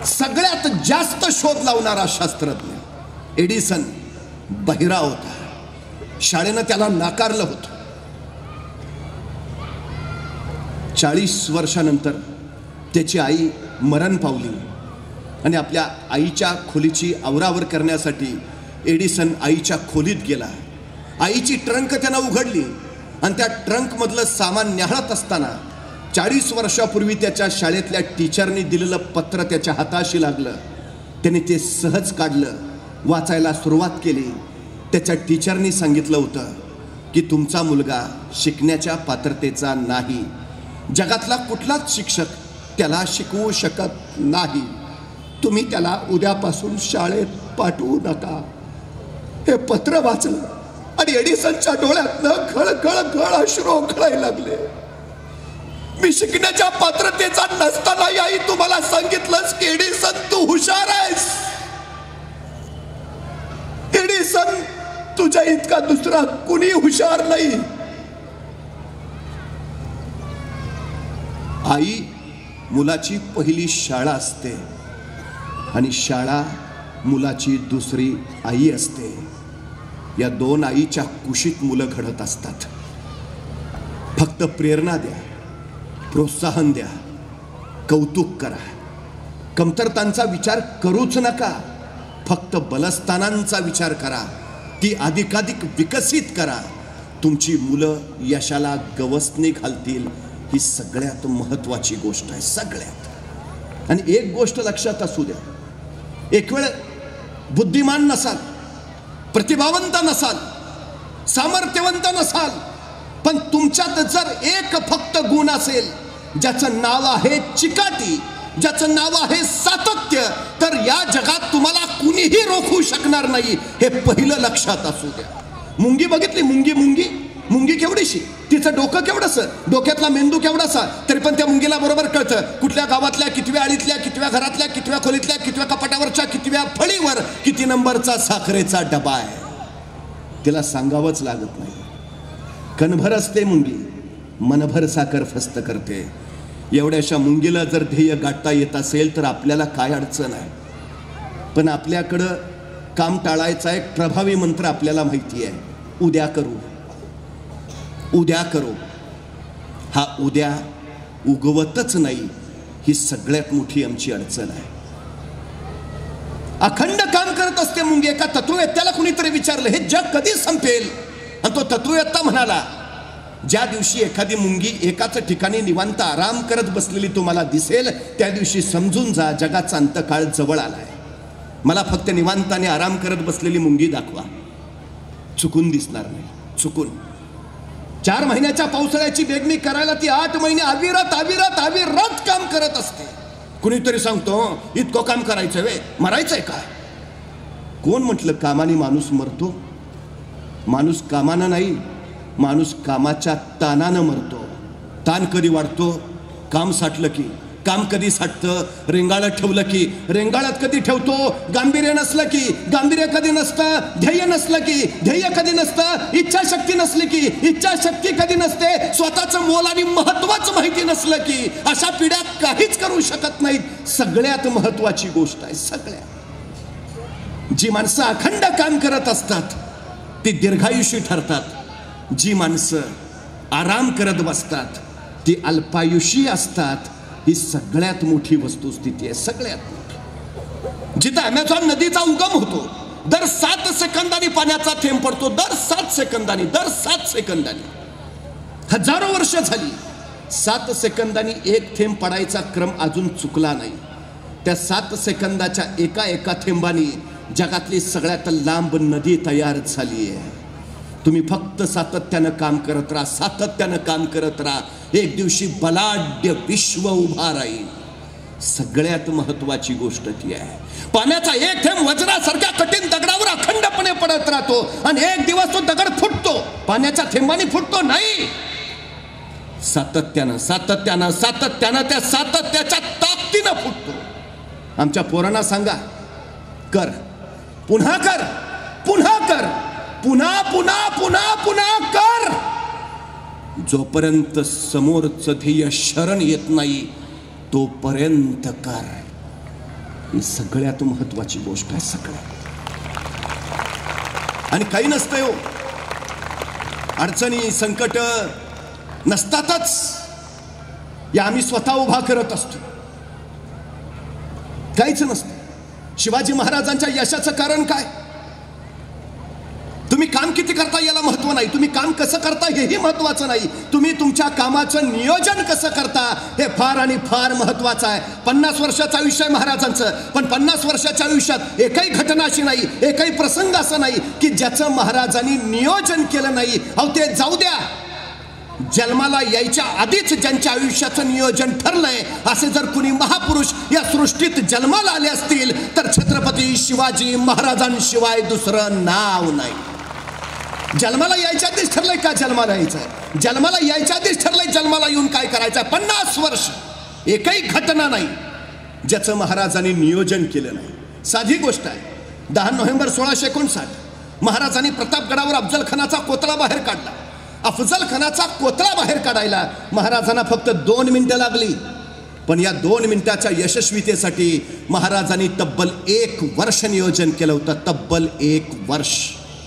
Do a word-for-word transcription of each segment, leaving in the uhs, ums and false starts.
सगळ्यात जास्त शोध लावणारा शास्त्रज्ञ एडिसन बहिरा होता. शाळेनं त्याला नाकारलं होतं. चाळीस वर्षानंतर त्याची आई मरण पावली आणि आपल्या आईच्या खोलीची आवरावर करण्यासाठी एडिसन आईच्या खोलीत गेला. आईची ट्रंक त्यानं उघडली आणि त्या ट्रंकमधलं सामान न्याहाळत असताना चाळीस वर्षापूर्वी त्याच्या शाळेतल्या टीचरनी दिलेलं पत्र त्याच्या हाताशी लागलं. त्याने ते सहज काढलं, वाचायला सुरुवात केली. त्याच्या टीचरनी सांगितलं होतं की तुमचा मुलगा शिकण्याच्या पात्रतेचा नाही. जगातला कुठलाच शिक्षक त्याला शिकवू शकत नाही. तुम्ही त्याला उद्यापासून शाळेत पाठवू नका. हे पत्र वाचलं आणि एडिसनच्या डोळ्यातनं खळ खळ खळ अश्रू ओघळायला लागले. मी शिकण्याच्या पात्रतेचा नसताना आई तुम्हाला सांगितलंस की एडिसन तू हुशार आहेस. एडिसन तुझ्या इतका दुसरा कुणी हुशार नाही. आई मुलाची पहिली शाळा असते आणि शाळा मुलाची दुसरी आई असते. या दोन आईच्या कुशीत मुलं घडत असतात. फक्त प्रेरणा द्या, प्रोत्साहन द्या, कौतुक करा. कमतरतांचा विचार करूच नका. फक्त बलस्थानांचा विचार करा, ती अधिकाधिक विकसित करा. तुमची मुलं यशाला गवसणी घालतील. ही सगळ्यात महत्वाची गोष्ट आहे, सगळ्यात. आणि एक गोष्ट लक्षात असू द्या, एक वेळ बुद्धिमान नसाल, प्रतिभावंत नसाल, सामर्थ्यवंत नसाल, पण तुमच्यात जर एक फक्त गुण असेल ज्याचं नाव आहे चिकाटी, ज्याचं नाव आहे सातत्य, तर या जगात तुम्हाला कुणीही रोखू शकणार नाही. हे पहिलं लक्षात असू द्या. मुंगी बघितली, मुंगी मुंगी मुंगी केवढीशी, तिचं डोकं केवढंसं, डोक्यातला मेंदू केवढासा, तरी पण त्या मुंगीला बरोबर कळतं कुठल्या गावातल्या कितव्या आळीतल्या, कितव्या घरातल्या, कितव्या खोलीतल्या, कितव्या कपाटावरच्या, कितव्या फळीवर किती नंबरचा साखरेचा डबा आहे. तिला सांगावंच लागत नाही. कणभर असते मुंगी, मनभर साखर फस्त करते. एवढ्याशा मुंगीला जर ध्येय गाठता येत असेल तर आपल्याला काय अडचण आहे. पण आपल्याकडं काम टाळायचा एक प्रभावी मंत्र आपल्याला माहिती आहे, उद्या करू, उद्या करू. हा उद्या उगवतच नाही, ही सगळ्यात मोठी आमची अडचण आहे. अखंड काम करत असते मुंगी. एका तत्ववेत्याला कुणीतरी विचारलं हे जग कधी संपेल, आणि तो तत्ववेत्ता म्हणाला ज्या दिवशी एखादी मुंगी एकाच ठिकाणी निवांत आराम करत बसलेली तुम्हाला दिसेल त्या दिवशी समजून जा जगाचा अंतकाळ जवळ आलाय. मला फक्त निवांताने आराम करत बसलेली मुंगी दाखवा, चुकून दिसणार नाही. चुकून चार महिन्याच्या पावसाळ्याची बेगमी करायला ती आठ महिने अविरत अविरत अविरत काम करत असते. कुणीतरी सांगतो इतकं काम करायचं वे, मरायचंय का? कोण म्हटलं कामाने माणूस मरतो? माणूस कामानं नाही, माणूस कामाच्या ताणानं मरतो. ताण कधी वाढतो? काम साठलं की. काम कधी साठतं? रेंगाळत ठेवलं की. रेंगाळत कधी ठेवतो? गांभीर्य नसलं की. गांभीर्य कधी नसतं? ध्येय नसलं की. ध्येय कधी नसतं? इच्छाशक्ती नसली की. इच्छाशक्ती कधी नसते? स्वतःचं मोल आणि महत्वाचं माहिती नसलं की. अशा पिढ्या काहीच करू शकत नाहीत. सगळ्यात महत्वाची गोष्ट आहे, सगळ्यात जी माणसं अखंड काम करत असतात ती दीर्घायुषी ठरतात. जी माणसं आराम करत बसतात ती अल्पायुषी असतात. ही सगळ्यात मोठी वस्तुस्थिती आहे, सगळ्यात मोठी. जिथं अमेझॉन नदीचा उगम होतो, दर सात सेकंदांनी पाण्याचा थेंब पडतो. दर सात सेकंदांनी दर सात सेकंदांनी हजारो वर्ष झाली. सात सेकंदांनी एक थेंब पडायचा क्रम अजून चुकला नाही. त्या सात सेकंदाच्या एका एका थेंबाने जगातली सगळ्यात लांब नदी तयार झाली आहे. तुम्ही फक्त सातत्यानं काम करत राहा, सातत्यानं काम करत राहा. एक दिवशी बलाढ्य विश्व उभा राहील. सगळ्यात महत्वाची गोष्ट ती आहे. पाण्याचा एक थेंब वज्रासारख्या कठीण दगडावर अखंडपणे पडत राहतो आणि एक दिवस तो दगड फुटतो. पाण्याच्या थेंबाने फुटतो नाही, सातत्यानं सातत्यानं सातत्यानं त्या सातत्याच्या ताकदीनं फुटतो. आमच्या पोरांना सांगा, कर, पुन्हा कर, पुन्हा कर, पुन्हा पुन्हा पुन्हा पुन्हा कर. जोपर्यंत समोरचं ध्येय शरण येत नाही तोपर्यंत कर. ही सगळ्यात महत्वाची गोष्ट आहे. सगळ्यात. आणि काही नसतंय हो, अडचणी संकट नसतातच, या आम्ही स्वतः उभा करत असतो. काहीच नसतं. शिवाजी महाराजांच्या यशाचं कारण काय? तुम्ही काम किती करता याला महत्व नाही, तुम्ही काम कसं करता हेही महत्वाचं नाही, तुम्ही तुमच्या कामाचं नियोजन कसं करता हे फार आणि फार महत्वाचं आहे. पन्नास वर्षाचं आयुष्य आहे महाराजांचं, पण पन्नास वर्षाच्या आयुष्यात एकही घटना अशी नाही, एकही प्रसंग असं नाही की ज्याचं महाराजांनी नियोजन केलं नाही. अहो ते जाऊ द्या, जन्माला यायच्या आधीच ज्यांच्या आयुष्याचं नियोजन ठरलंय असे जर कुणी महापुरुष या सृष्टीत जन्माला आले असतील तर छत्रपती शिवाजी महाराजांशिवाय दुसरं नाव नाही. जन्माला यायच्या आधीच ठरलंय का जन्माला यायचंय, जन्माला यायच्या आधीच ठरलंय जन्माला येऊन काय करायचंय. पन्नास वर्ष एकही घटना नाही ज्याचं महाराजांनी नियोजन केलं नाही. साधी गोष्ट आहे, दहा नोव्हेंबर सोळाशे एकोणसाठ महाराजांनी प्रतापगडावर अफजल खानाचा कोतळा बाहेर काढला. अफजल खानाचा कोतळा बाहेर काढायला महाराजांना फक्त दोन मिनिटं लागली, पण या दोन मिनिटाच्या यशस्वीतेसाठी महाराजांनी तब्बल एक वर्ष नियोजन केलं होतं. तब्बल एक वर्ष.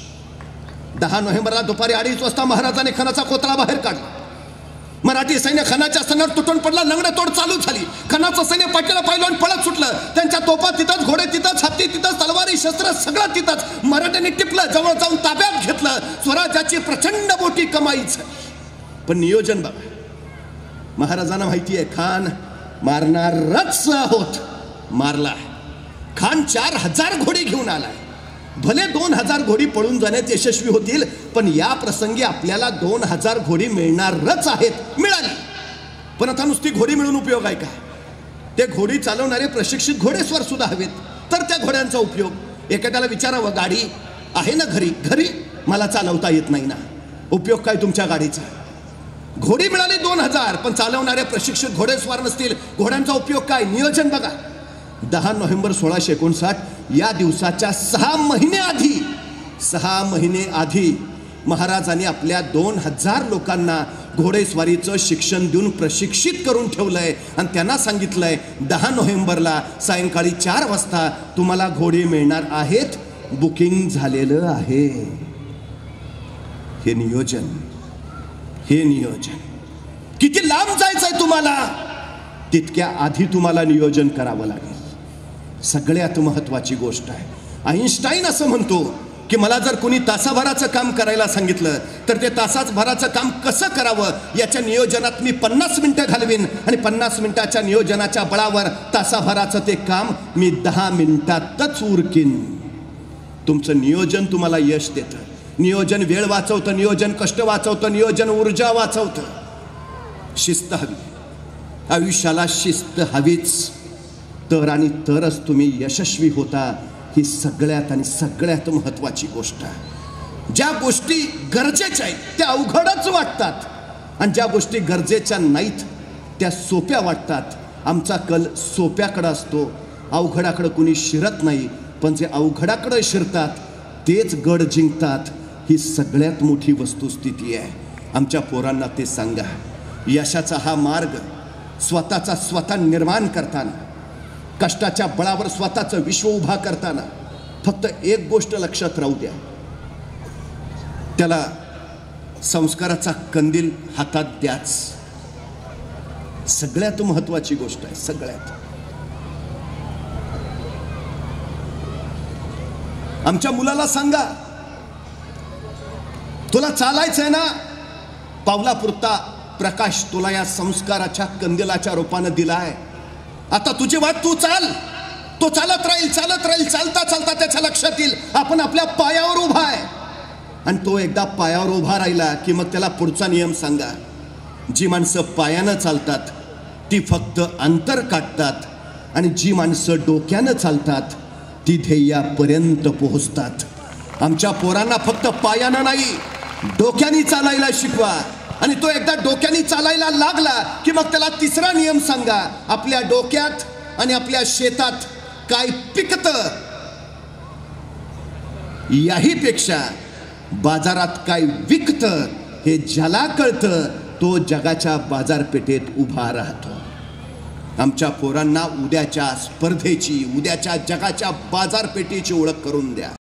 दहा नोव्हेंबरला दुपारी अडीच वाजता महाराजांनी खानाचा कोतळा बाहेर काढला. मराठी सैन्य खानाच्या सैन्यावर तुटून पडला. लंगडतोड चालू झाली. खानाचं सैन्य पाठीला पाहिलं आणि पळत सुटलं. त्यांच्या तोफा तिथंच, घोडे तिथंच, हत्ती तिथंच, तलवारी शस्त्र सगळं तिथंच. मराठ्यांनी टिपलं, जवळ जाऊन ताब्यात घेतलं. स्वराज्याची प्रचंड मोठी कमाईच. पण नियोजन बघा, महाराजांना माहिती आहे खान मारणारच आहोत. मारला. खान चार हजार घोडी घेऊन आलाय. भले दोन हजार घोडी पळून जाण्यात यशस्वी होतील, पण या प्रसंगी आपल्याला दोन हजार घोडी मिळणारच आहेत. मिळाली. पण आता नुसती घोडी मिळून उपयोग आहे का? ते घोडी चालवणारे प्रशिक्षित घोडेस्वार सुद्धा हवेत, तर त्या घोड्यांचा उपयोग. एखाद्याला विचारावं, गाडी आहे ना घरी? घरी मला चालवता येत नाही ना. उपयोग काय तुमच्या गाडीचा? घोडी मिळाली दोन हजार, पण चालवणारे प्रशिक्षित घोडेस्वार नसतील, घोड्यांचा उपयोग काय? नियोजन बघा. दहा नोव्हेंबर सोळाशे एकोणसाठ या दिवसाच्या सहा महिने आधी सहा महिने आधी महाराजांनी आपल्या दोन हजार लोकांना घोडेस्वारीचं शिक्षण देऊन प्रशिक्षित करून ठेवलंय आणि त्यांना सांगितलंय दहा नोव्हेंबरला सायंकाळी चार वाजता तुम्हाला घोडे मिळणार आहेत, बुकिंग झालेलं आहे. हे नियोजन, हे नियोजन. किती लांब जायचंय तुम्हाला, तितक्या आधी तुम्हाला नियोजन करावं लागेल. सगळ्यात महत्वाची गोष्ट आहे. आईन्स्टाईन असं म्हणतो की मला जर कोणी तासाभराचं काम करायला सांगितलं तर ते तासाभराचं काम कसं करावं याच्या नियोजनात मी पन्नास मिनिटं घालवीन आणि पन्नास मिनिटाच्या नियोजनाच्या बळावर तासाभराचं ते काम मी दहा मिनिटातच उरकीन. तुमचं नियोजन तुम्हाला यश देतं. नियोजन वेळ वाचवतं, नियोजन कष्ट वाचवतं, नियोजन ऊर्जा वाचवतं. शिस्त हवी. आयुष्याला शिस्त हवीच, तर आणि तरच तुम्ही यशस्वी होता. ही सगळ्यात आणि सगळ्यात महत्वाची गोष्ट आहे. ज्या गोष्टी गरजेच्या आहेत त्या अवघडच वाटतात आणि ज्या गोष्टी गरजेच्या नाहीत त्या सोप्या वाटतात. आमचा कल सोप्याकडे असतो, अवघडाकडे कुणी शिरत नाही. पण जे अवघडाकडे शिरतात तेच गड जिंकतात. ही सगळ्यात मोठी वस्तुस्थिती आहे. आमच्या पोरांना ते सांगा. यशाचा हा मार्ग स्वतःचा स्वतः निर्माण करताना, कष्टाच्या बळावर स्वतःचं विश्व उभा करताना फक्त एक गोष्ट लक्षात राहू द्या, त्याला संस्काराचा कंदील हातात द्याच. सगळ्यात महत्वाची गोष्ट आहे. सगळ्यात. आमच्या मुलाला सांगा, तुला चालायचंय ना, पावलापुरता प्रकाश तुला या संस्काराच्या कंदिलाच्या रूपानं दिलाय. आता तुझी वाट तू चाल. तो चालत राहील, चालत राहील. चालता चालता त्याच्या लक्षात येईल आपण आपल्या पायावर उभा आहे. आणि तो एकदा पायावर उभा राहिला की मग त्याला पुढचा नियम सांगा. जी माणसं पायानं चालतात ती फक्त अंतर काढतात आणि जी माणसं डोक्यानं चालतात ती ध्येयापर्यंत पोहोचतात. आमच्या पोरांना फक्त पायानं नाही, डोक्याने चालायला शिकवा. आणि तो एकदा डोक्याने चालायला लागला की मग त्याला तिसरा नियम सांगा. आपल्या डोक्यात आणि आपल्या शेतात काय पिकतं याही पेक्षा बाजारात काय विकतं हे ज्याला कळतं तो जगाच्या बाजारपेठेत उभा राहतो. आमच्या पोरांना उद्याच्या स्पर्धेची, उद्याच्या जगाच्या बाजारपेठेची ओळख करून द्या.